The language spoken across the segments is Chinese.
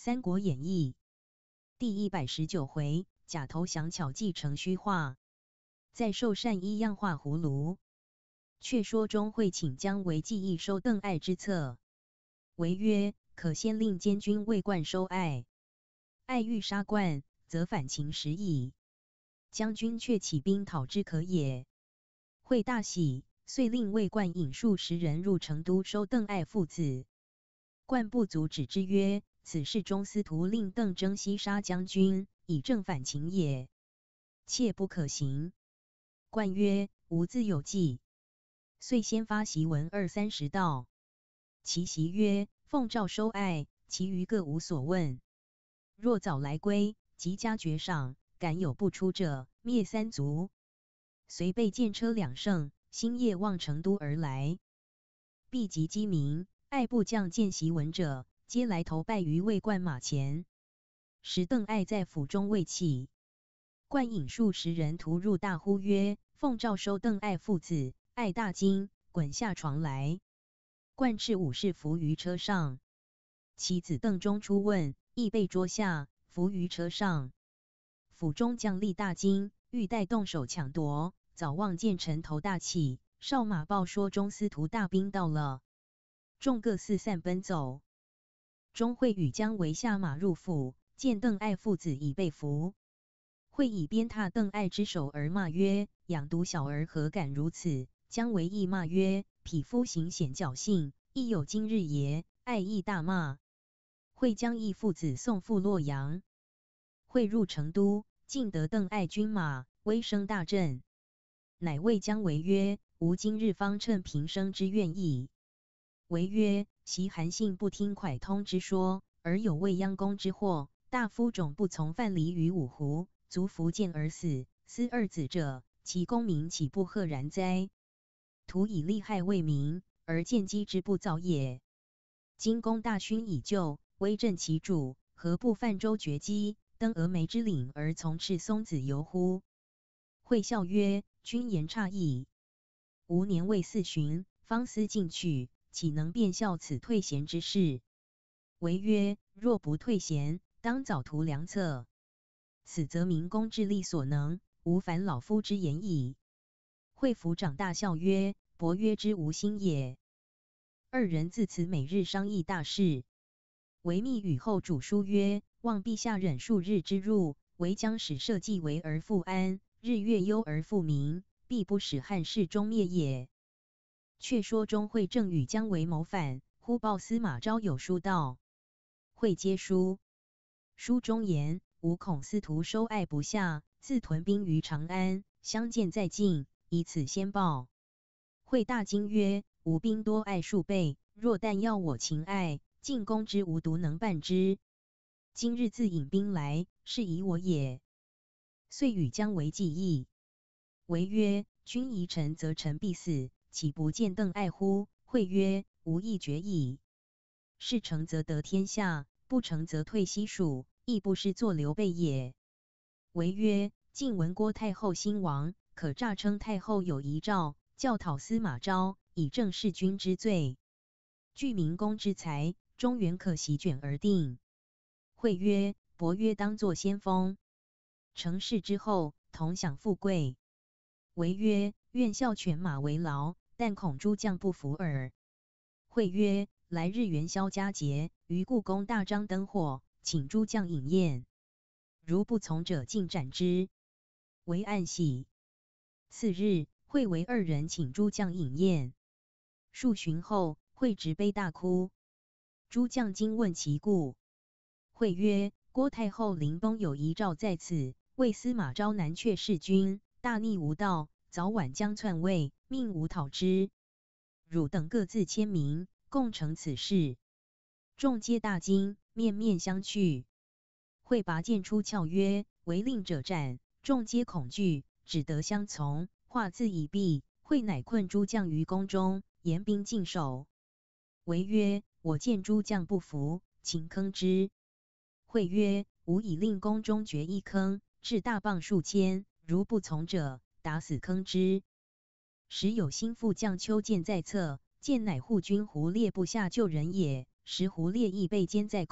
三国演义》第119回，假投降巧计成虚化，再授善医样画葫芦。却说钟会请姜维计议收邓艾之策，维曰：可先令监军魏冠收艾，艾欲杀冠，则反秦时矣。将军却起兵讨之可也。会大喜，遂令魏冠引数10人入成都收邓艾父子。冠不足止之曰：此事中司徒令邓征西杀将军，以正反秦也，切不可行。冠曰：吾自有计。遂先发檄文20-30道。其檄曰：奉诏收艾，其余各无所问。若早来归，即加爵赏，敢有不出者，灭3族。遂备剑车2乘，星夜望成都而来。毕及鸡鸣，艾部将见檄文者，皆来投拜于魏冠马前。时邓艾在府中未起，冠引数10人突入，大呼曰：奉诏收邓艾父子。艾大惊，滚下床来。冠斥武士伏于车上，其子邓忠出问，亦被捉下，伏于车上。府中将吏大惊，欲待动手抢夺，早望见城头大起，哨马报说中司徒大兵到了，众各四散奔走。钟会与姜维下马入府，见邓艾父子已被俘，会以鞭挞邓艾之手而骂曰：养毒小儿何敢如此！姜维亦骂曰：匹夫行险侥幸，亦有今日也！艾亦大骂。会将义父子送赴洛阳。会入成都，尽得邓艾军马，威声大振。乃谓姜维曰：吾今日方趁平生之愿意。维曰：其韩信不听蒯通之说，而有未央宫之祸，大夫种不从范蠡于五湖，卒伏剑而死，思2子者，其功名岂不赫然哉？徒以利害为民，而见机之不早也。今公大勋已就，威震其主，何不泛舟绝机，登峨眉之岭而从赤松子游乎？会笑曰：君言差矣。吾年未4旬，方思进去，岂能便效此退贤之事？维曰：若不退贤，当早图良策。此则明公智力所能，无反老夫之言矣。会府长大笑曰：伯约之无心也。2人自此每日商议大事。维密与后主书曰：望陛下忍数日之入，唯将使社稷为而复安，日月忧而复明，必不使汉室终灭也。却说钟会正与姜维谋反，忽报司马昭有书到。会接书，书中言：吾恐司徒收艾不下，自屯兵于长安，相见在近，以此先报。会大惊曰：吾兵多艾数倍，若但要我擒艾，进攻之无独能办之。今日自引兵来，是疑我也。遂与姜维计议。维曰：君疑臣，则臣必死，岂不见邓艾乎？会曰：吾亦决矣。事成则得天下，不成则退西蜀，亦不是作刘备也。维曰：晋闻郭太后兴亡，可诈称太后有遗诏，教讨司马昭，以正弑君之罪。据明公之才，终原可席卷而定。会曰：伯约当作先锋，成事之后，同享富贵。维曰：愿效犬马为劳，但恐诸将不服耳。会曰：来日元宵佳节，于故宫大张灯火，请诸将饮宴，如不从者，尽斩之。维暗喜。次日，会为2人请诸将饮宴。数旬后，会执杯大哭。诸将惊问其故。会曰：郭太后临崩有遗诏在此，为司马昭南阙弑君，大逆无道，早晚将篡位，命吾讨之。汝等各自签名，共成此事。众皆大惊，面面相觑。会拔剑出鞘曰：违令者斩！众皆恐惧，只得相从。话字已毕，会乃困诸将于宫中，严兵禁守。维曰：我见诸将不服，请坑之。会曰：吾已令宫中掘一坑，置大棒数千，如不从者，打死坑之。时有心腹将邱建在侧，建乃护军胡烈部下救人也。时胡烈亦被监在宫，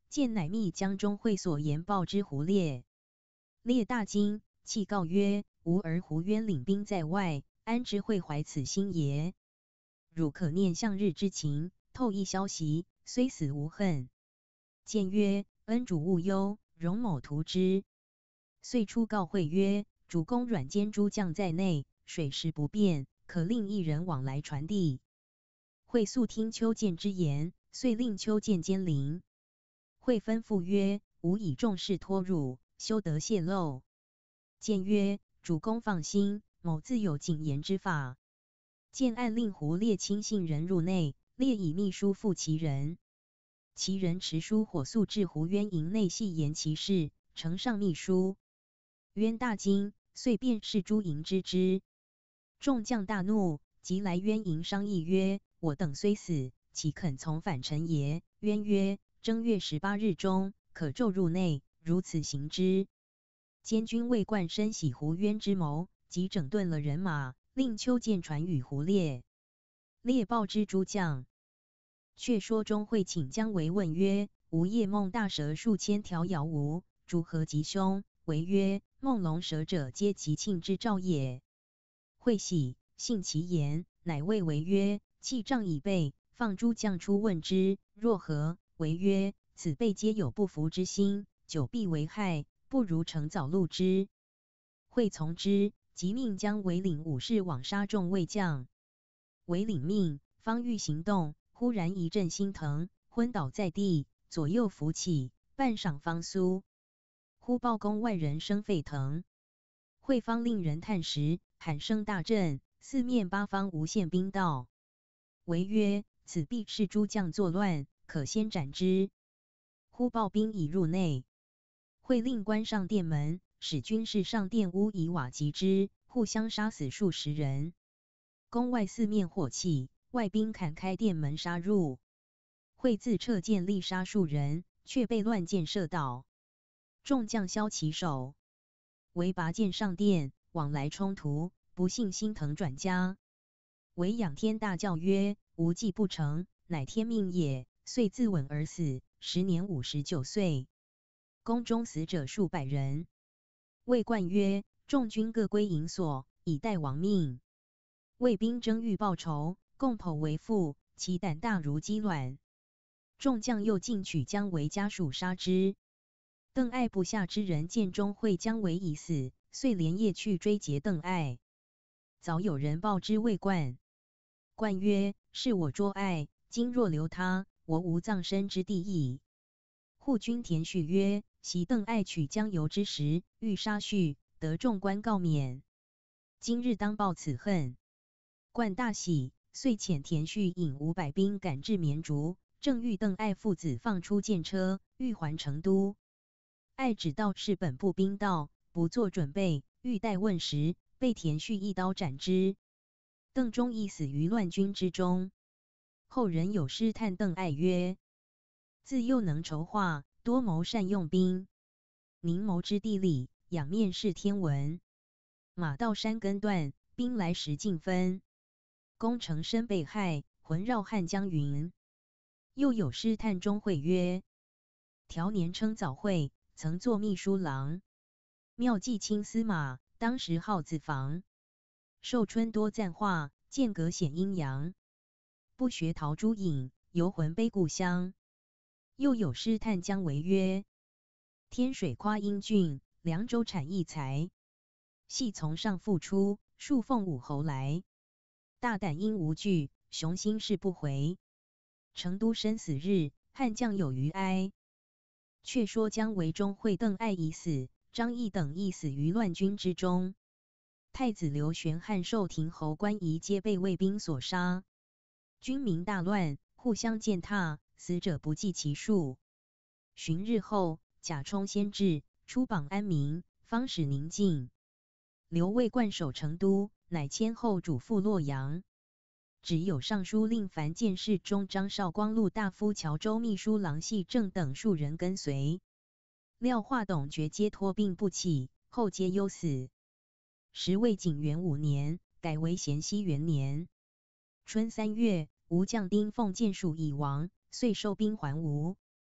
见乃密江中会所言报之胡烈。烈大惊，泣告曰：“吾儿胡渊领兵在外，安知会怀此心也？汝可念向日之情，透一消息，虽死无恨。”见曰：“恩主勿忧，容某图之。”遂出告会曰：“主公软坚诸将在内，水势不便，可令一人往来传递。”会素听丘见之言，遂令丘见监临。会吩咐曰：“吾以重事托汝，休得泄露。”见曰：“主公放心，某自有谨言之法。”见暗令胡烈亲信人入内，烈以密书付其人。其人持书火速至胡渊营内，细言其事，呈上密书。渊大惊，遂便是诸营知之。众将大怒，即来渊营商议曰：“我等虽死，岂肯从反臣也？”渊曰：“正月18日中，可骤入内，如此行之。”监军魏冠深喜胡渊之谋，即整顿了人马，令丘见传与胡烈。烈报之诸将。却说中会请姜维问曰：“吾夜梦大蛇数千条咬吾，诸何吉凶？”维曰：“梦龙蛇者，皆吉庆之兆也。”会喜，信其言，乃谓维曰：“器仗已备，放诸将出问之，若何？”维曰：“此辈皆有不服之心，久必为害，不如乘早录之。”会从之，即命姜维领武士往杀众魏将。维领命，方欲行动，忽然一阵心疼，昏倒在地，左右扶起，半晌方苏。忽报宫外人声沸腾，会方令人探时，喊声大震，四面八方无限兵到。维曰：“此必是诸将作乱，可先斩之。”忽报兵已入内，会令关上殿门，使军士上殿屋以瓦击之，互相杀死数十人。宫外四面火起，外兵砍开殿门杀入。会自撤剑力杀数人，却被乱箭射倒。众将削其手。维拔剑上殿，往来冲突，不幸心疼转家。维仰天大叫曰：“无计不成，乃天命也！”遂自刎而死，时年59岁。宫中死者数百人。魏冠曰：“众军各归营所，以待亡命。”魏兵争欲报仇，共剖为腹，其胆大如鸡卵。众将又尽取姜维家属杀之。邓艾部下之人见钟会姜维已死，遂连夜去追截邓艾。早有人报之魏冠，冠曰：“是我捉艾，今若留他，我无葬身之地矣。”护军田许曰：“昔邓艾取江油之时，欲杀婿，得众官告免。今日当报此恨。”冠大喜，遂遣田许引500兵赶至绵竹，正欲邓艾父子放出箭车，欲还成都。艾只道是本部兵到，不做准备，欲待问时，被田许一刀斩之。邓忠亦死于乱军之中。后人有诗叹邓艾曰：“自幼能筹划，多谋善用兵。宁谋之地理，仰面视天文。马到山根断，兵来时尽分。功成身被害，魂绕汉江云。”又有诗叹钟会曰：“条年称早会，曾作秘书郎。妙计轻司马，当时号子房。寿春多赞话，间隔显阴阳。不学陶朱隐，游魂悲故乡。”又有诗叹姜维曰：“天水夸英俊，凉州产异才。系从上复出，数奉武侯来。大胆因无惧，雄心誓不回。成都生死日，汉将有余哀。”却说姜维、钟会、邓艾已死，张翼等亦死于乱军之中。太子刘玄汉寿亭侯关仪皆被魏兵所杀。军民大乱，互相践踏，死者不计其数。旬日后，贾充先至，出榜安民，方始宁静。刘魏冠守成都，乃迁后主赴洛阳。只有尚书令樊建侍中张绍光禄大夫谯州秘书郎系正等数人跟随。廖化、董厥皆托病不起，后皆忧死。时魏景元5年，改为咸熙元年。春3月，吴将丁奉剑蜀已亡，遂收兵还吴。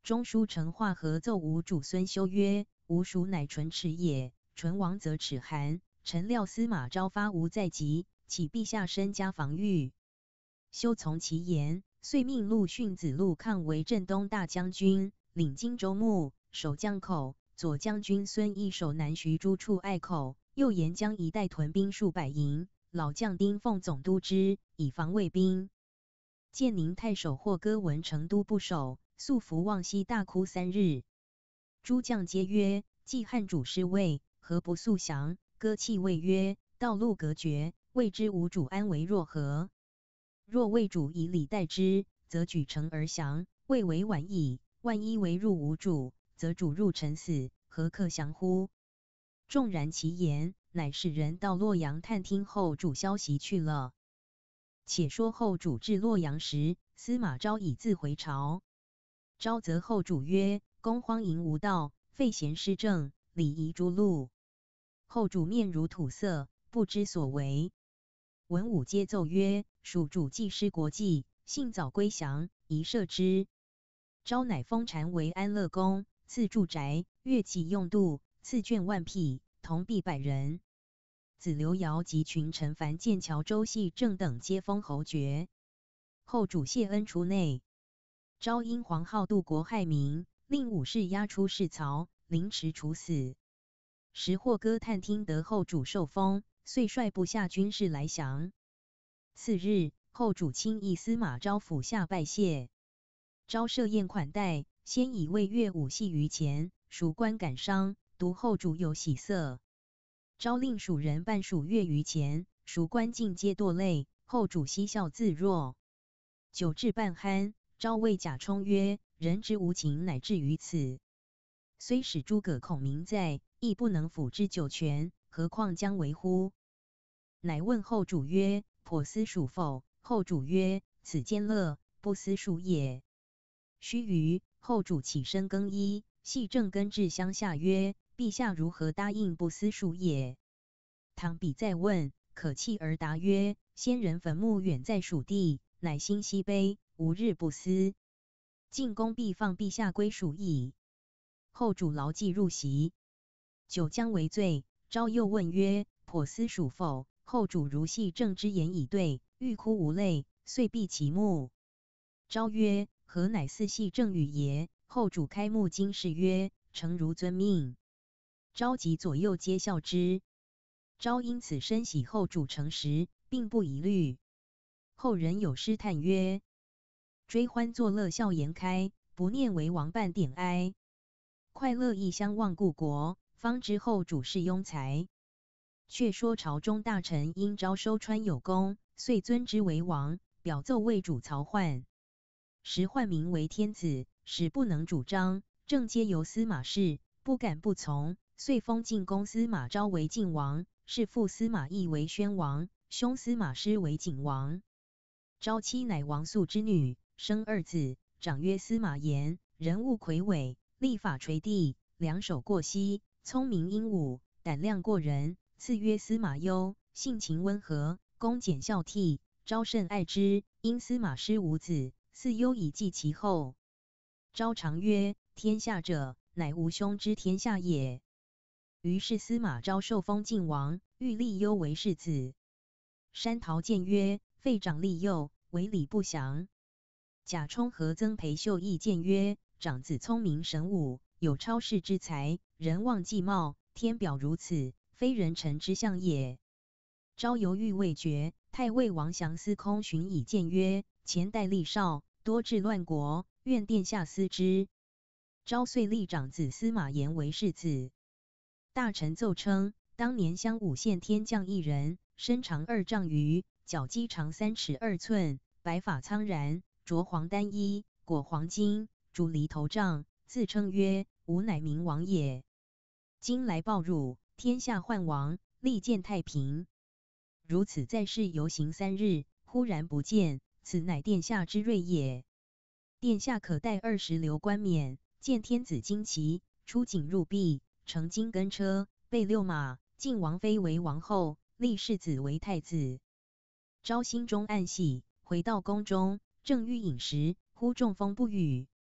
中书丞华和奏吴主孙修曰：吾属乃纯齿也，唇亡则齿寒。臣料司马昭发无在即，启陛下身加防御。修从其言，遂命陆逊子陆抗为镇东大将军，领荆州牧，守江口。左将军孙义守南徐诸处隘口，右沿江一带屯兵数百营。老将丁奉总督之，以防卫兵。建宁太守霍歌闻成都不守，素服望西大哭3日。诸将皆曰：既汉主失位，何不速降？歌泣谓曰：道路隔绝，未知吾主安危若何？若魏主以礼待之，则举城而降，未为晚矣。万一围入吾主，则主入臣死，何可降乎？纵然其言，乃使人到洛阳探听后主消息去了。且说后主至洛阳时，司马昭已自回朝。昭责后主曰：公荒淫无道，废贤施政，礼仪诸禄。后主面如土色，不知所为。文武皆奏曰：蜀主既失国计，幸早归降，宜赦之。昭乃封禅为安乐公，赐住宅，乐器用度，赐眷万匹，铜币100人。子刘繇及群臣樊建、乔周系正等皆封侯爵。后主谢恩出内。昭因黄皓度国害民，令武士押出市曹，凌迟处死。时霍歌探听得后主受封，遂率部下军士来降。次日，后主亲诣司马昭府下拜谢。昭设宴款待，先以魏乐舞戏于前，蜀官感伤，独后主有喜色。昭令蜀人伴蜀乐于前，蜀官尽皆堕泪，后主嬉笑自若。酒至半酣，昭谓贾充曰：人之无情乃至于此，虽使诸葛孔明在，亦不能辅之九泉，何况将为乎？乃问后主曰：颇思蜀否？后主曰：此奸乐，不思蜀也。须臾，后主起身更衣，系正根至乡下曰：陛下如何答应不思蜀也？倘彼再问，可弃而答曰：先人坟墓远在蜀地，乃心西悲，无日不思。进宫必放陛下归蜀矣。后主牢记入席。酒将为醉，昭又问曰：颇思蜀否？后主如系正之言以对，欲哭无泪，遂闭其目。昭曰：何乃似系正语也？后主开目惊视曰：诚如遵命。昭及左右皆笑之。昭因此深喜后主诚实，并不疑虑。后人有诗叹曰：追欢作乐笑颜开，不念为王半点哀。快乐异乡望故国，方知后主是庸才。却说朝中大臣因昭收川有功，遂尊之为王，表奏魏主曹奂。时奂名为天子，使不能主张，政皆由司马氏，不敢不从，遂封晋公司马昭为晋王，是父司马懿为宣王，兄司马师为景王。昭妻乃王肃之女，生2子，长曰司马炎，人物魁伟，立法垂地，两手过膝，聪明英武，胆量过人，赐曰司马攸，性情温和，恭俭孝悌，昭甚爱之。因司马师无子，嗣攸以继其后。昭常曰：天下者，乃吾兄之天下也。于是司马昭受封晋王，欲立攸为世子。山陶谏曰：废长立幼，为礼不祥。贾充和曾培秀意见曰：长子聪明神武，有超世之才，人望继茂，天表如此，非人臣之相也。昭犹豫未决，太尉王祥司空询以谏曰：前代吏少，多治乱国，愿殿下思之。昭遂立长子司马炎为世子。大臣奏称，当年襄武县天将一人，身长2丈余，脚肌长3尺2寸，白发苍然，着黄单衣，裹黄巾，拄犁头杖，自称曰：吾乃明王也。今来报汝，天下患亡，利见太平。如此在世游行3日，忽然不见，此乃殿下之瑞也。殿下可带20流冠冕，见天子旌旗，出警入壁，乘金根车，备6马，晋王妃为王后，立世子为太子。昭心中暗喜，回到宫中，正欲饮食，忽中风不语。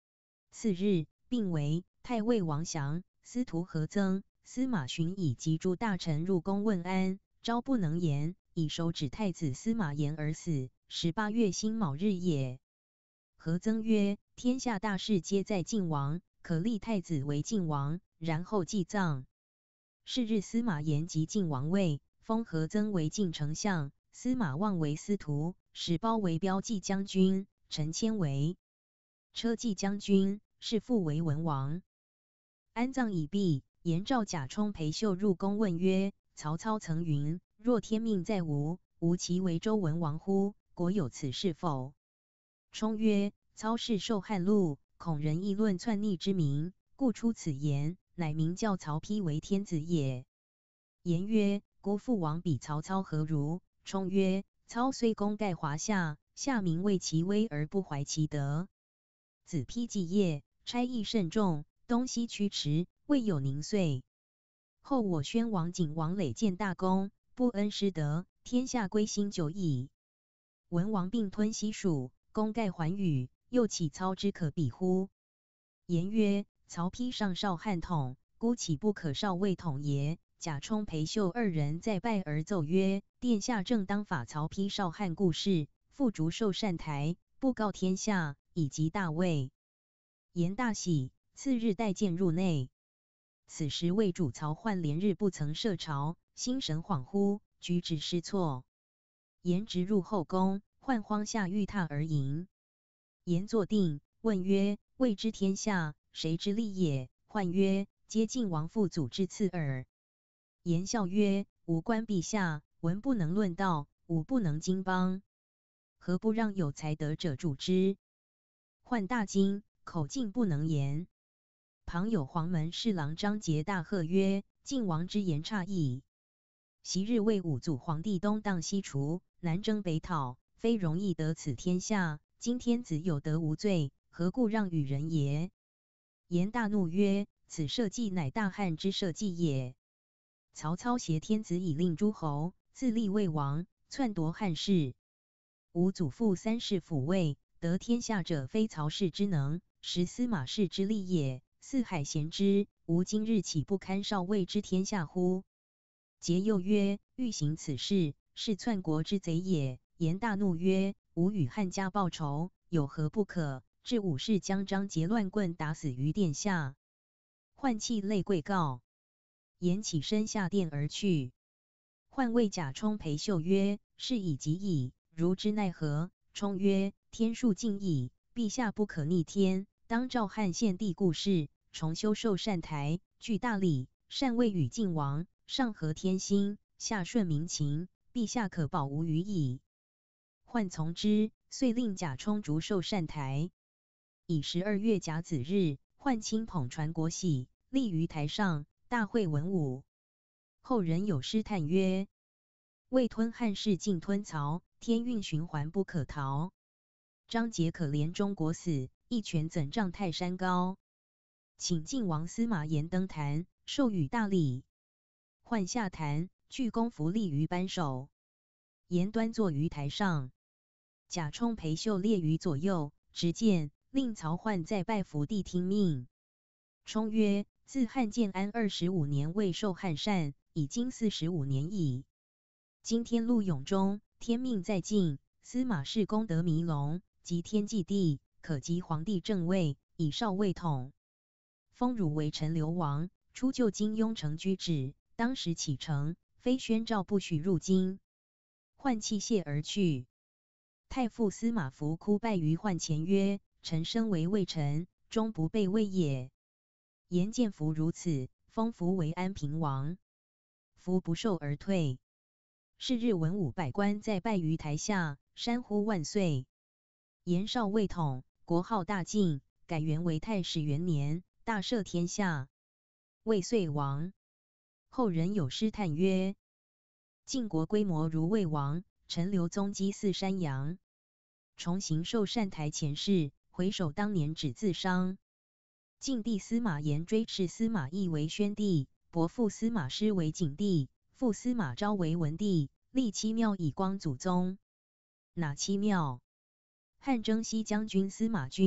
次日，并为太尉王祥、司徒何曾、司马询以及诸大臣入宫问安，朝不能言，以手指太子司马炎而死。18月辛卯日也。何曾曰：天下大事皆在晋王，可立太子为晋王，然后祭葬。是日，司马炎即晋王位，封何曾为晋丞相，司马望为司徒，史褒为骠骑将军，陈谦为车骑将军，是父为文王。安葬已毕，延召贾充、裴秀入宫问曰：曹操曾云：若天命在吾，吾其为周文王乎？果有此事否？充曰：操氏受汉禄，恐人议论篡逆之名，故出此言，乃名教曹丕为天子也。言曰：姑父王比曹操何如？充曰：操虽功盖华夏，下民畏其威而不怀其德。子丕继业，差役甚众，东西驱驰，未有宁岁。后我宣王、景王累建大功，不恩失德，天下归心久矣。文王并吞西蜀，功盖寰宇，又岂操之可比乎？言曰：曹丕上少汉统，孤岂不可少魏统也？贾充、裴秀二人再拜而奏曰：殿下正当法曹丕少汉故事，复逐寿善台，布告天下，以及大位。言大喜，次日带剑入内。此时魏主曹奂连日不曾设朝，心神恍惚，举止失措。言直入后宫，奂荒下玉榻而迎。言坐定，问曰：未知天下，谁之利也？奂曰：皆晋王父祖之赐耳。言笑曰：吾观陛下，文不能论道，武不能经邦，何不让有才德者主之？奂大惊，口竟不能言。旁有黄门侍郎张杰大喝曰：晋王之言差矣！昔日魏武祖皇帝东荡西除，南征北讨，非容易得此天下。今天子有德无罪，何故让与人也？言大怒曰：此社稷乃大汉之社稷也。曹操挟天子以令诸侯，自立魏王，篡夺汉室。吾祖父三世辅魏，得天下者非曹氏之能，实司马氏之力也。四海咸之，吾今日岂不堪少魏之天下乎？桀又曰：欲行此事，是篡国之贼也。言大怒曰：吾与汉家报仇，有何不可？至午时，将张杰乱棍打死于殿下。奂泣泪跪告。言起身下殿而去。奂谓贾充、裴秀曰：事已极矣，如之奈何？充曰：天数尽矣，陛下不可逆天，当照汉献帝故事，重修寿善台，具大礼，禅位与晋王，上合天心，下顺民情，陛下可保无虞矣。奂从之，遂令贾充逐寿善台。以12月甲子日，奂亲捧传国玺，立于台上，大会文武。后人有诗叹曰：魏吞汉室尽吞曹，天运循环不可逃。张杰可怜中国死，一拳怎丈泰山高？请晋王司马炎登坛，授予大礼。奂下坛，具公服立于班首，炎端坐于台上。贾充、裴秀列于左右，执剑，令曹奂再拜伏地听命。充曰：自汉建安25年未受汉禅，已经45年矣。今天陆永中，天命在晋，司马氏功德弥隆，及天继地，可即皇帝正位，以少魏统。封汝为陈留王，出就金庸城居止，当时启程，非宣诏不许入京。奂泣谢而去。太傅司马孚哭拜于奂前曰：臣生为魏臣，终不备魏也。言见孚如此，封孚为安平王。孚不受而退。是日，文武百官在拜于台下，山呼万岁。言少魏统，国号大晋，改元为太始元年，大赦天下。魏遂亡。后人有诗叹曰：晋国规模如魏王，陈留宗基似山羊。重行寿善台前事，回首当年只自伤。晋帝司马炎追谥司马懿为宣帝，伯父司马师为景帝，父司马昭为文帝，立七庙以光祖宗。哪七庙？汉征西将军司马均，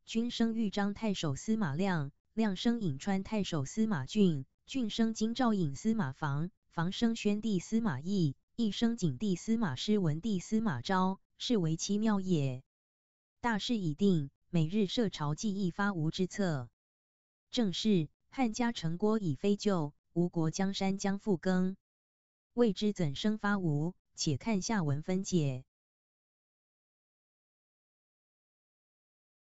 君生豫章太守司马亮，亮生颍川太守司马浚，浚生京兆尹司马防，防生宣帝司马懿，懿生景帝司马师，文帝司马昭，是为其妙也。大事已定，每日设朝祭议发吴之策。正是汉家成国已非旧，吴国江山将复更。未知怎生发吴？且看下文分解。